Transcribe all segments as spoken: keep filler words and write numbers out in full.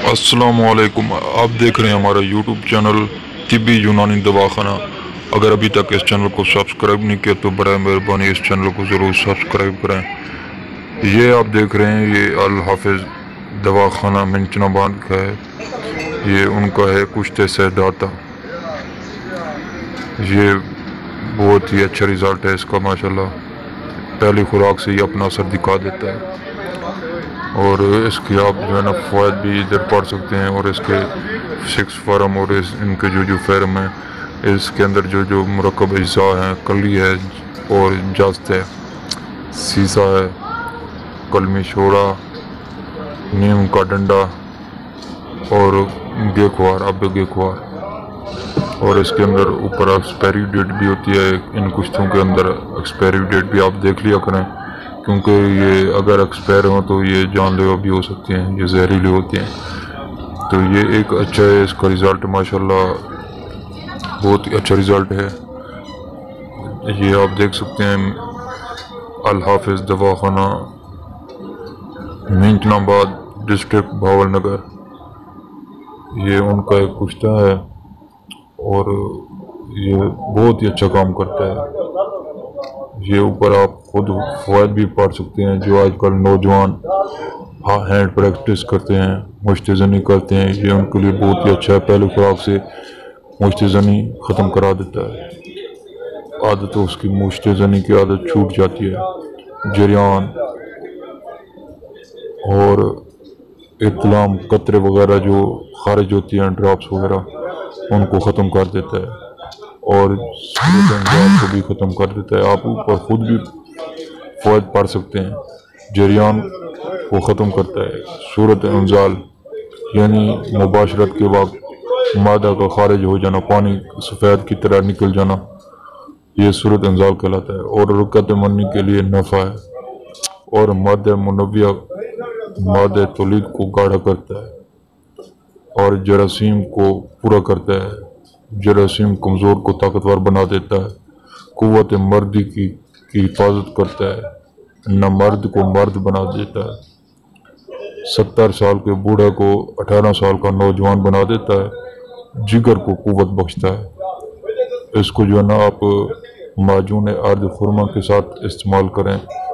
अस्सलामुअलैकुम, आप देख रहे हैं हमारा यूट्यूब चैनल तिब्बी यूनानी दवाखाना। अगर अभी तक इस चैनल को सब्सक्राइब नहीं किया तो बड़ा मेहरबानी इस चैनल को ज़रूर सब्सक्राइब करें। ये आप देख रहे हैं, ये अल हाफिज़ दवाखाना मिंचनाबाद का है। ये उनका है कुश्ते सहदाता। ये बहुत ही अच्छा रिज़ल्ट है इसका माशाल्लाह। पहली खुराक से ही अपना असर दिखा देता है और इसकी आप जो है ना फ़वाद भी इधर पढ़ सकते हैं। और इसके सिक्स फार्म और इस इनके जो जो फैरम है, इसके अंदर जो जो मुरक्कब अज्जा हैं, कली है और जस्त है, सीसा है, कलमी शोड़ा, नीम का डंडा और गेखवार अब गेखवार। और इसके अंदर ऊपर एक्सपायरी डेट भी होती है। इन कुश्तों के अंदर एक्सपायरी डेट भी आप देख लिया करें, क्योंकि ये अगर एक्सपायर हो तो ये जानलेवा भी हो सकती हैं, ये जहरीली होती हैं। तो ये एक अच्छा है, इसका रिज़ल्ट माशाल्लाह बहुत ही अच्छा रिज़ल्ट है। ये आप देख सकते हैं अल हाफिज़ दवाखाना मिंचनाबाद डिस्ट्रिक्ट भावलनगर। ये उनका एक कुश्ता है और ये बहुत ही अच्छा काम करता है। ये ऊपर आप खुद फ़वाद भी पढ़ सकते हैं। जो आजकल नौजवान हाँ हैंड प्रैक्टिस करते हैं, मुश्तज़नी करते हैं, ये उनके लिए बहुत ही अच्छा है। पहले खुराक से मुश्तज़नी ख़त्म करा देता है। आदत उसकी मुश्तज़नी की आदत छूट जाती है। जरियान और इत्लाम कतरे वगैरह जो खारिज होती हैं, ड्रॉप्स वगैरह, उनको ख़त्म कर देता है और को भी ख़त्म कर देता है। आप ऊपर खुद भी फ़वाद पढ़ सकते हैं। जरियान को ख़त्म करता है। सूरत इंजाल यानी मुबाशरत के वक्त मादा का खारिज हो जाना, पानी सफ़ेद की तरह निकल जाना, ये सूरत इंजाल कहलाता है। और रुकत मनी के लिए नफ़ा है। और मादा मुनव्विया मादा तौलीद को गाढ़ा करता है और जरासीम को पूरा करता है। जरासीम कमज़ोर को ताकतवर बना देता है। कुव्वत मर्दी की की हिफाजत करता है। न मर्द को मर्द बना देता है। सत्तर साल के बूढ़े को अठारह साल का नौजवान बना देता है। जिगर को कुव्वत बख्शता है। इसको जो है ना आप माजून अर्द खुरमा के साथ इस्तेमाल करें,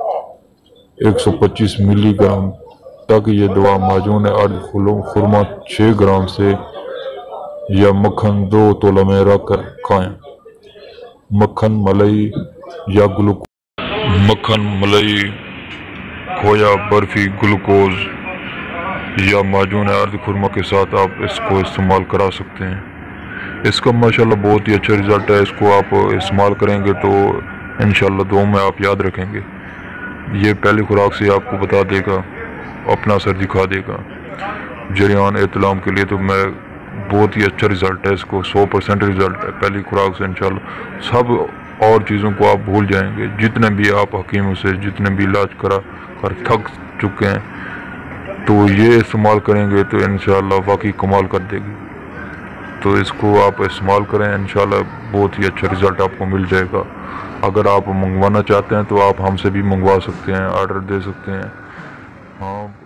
एक सौ पच्चीस मिलीग्राम, ताकि ये दवा माजून अर्द खुरमा छः ग्राम से या मक्खन दो तोला में रख कर खाएँ। मक्खन मलाई या ग्लूकोज मक्खन मलाई खोया बर्फी ग्लूकोज या माजून अर्द खुरमा के साथ आप इसको इस्तेमाल करा सकते हैं। इसका माशाल्लाह बहुत ही अच्छा रिज़ल्ट है। इसको आप इस्तेमाल करेंगे तो इंशाल्लाह दुआ में आप याद रखेंगे। ये पहली खुराक से आपको बता देगा, अपना असर दिखा देगा। जरियान इत्लाम के लिए तो मैं बहुत ही अच्छा रिज़ल्ट है। इसको सौ परसेंट रिज़ल्ट है पहली खुराक से। इंशाल्लाह सब और चीज़ों को आप भूल जाएंगे। जितने भी आप हकीमों से जितने भी इलाज करा कर थक चुके हैं, तो ये इस्तेमाल करेंगे तो इंशाल्लाह वाकई कमाल कर देगी। तो इसको आप इस्तेमाल करें, इंशाल्लाह बहुत ही अच्छा रिज़ल्ट आपको मिल जाएगा। अगर आप मंगवाना चाहते हैं तो आप हमसे भी मंगवा सकते हैं, आर्डर दे सकते हैं। हाँ।